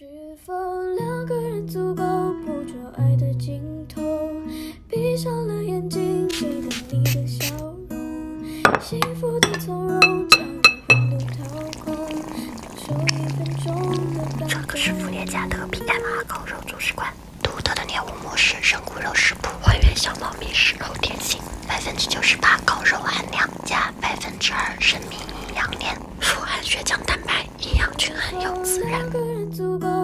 是否两个人足够捕捉爱的尽头？闭上了眼睛，记得你的笑容，幸福的从容，将灵魂都掏空，享受1分钟的感动。 这个是福列加特 PMR 烤肉主食馆，独特的猎物模式，生骨肉食谱，还原小猫咪食肉点心，98%烤肉含量加2%生命营养链，富含血浆蛋白，营养均衡又自然。 两个人足够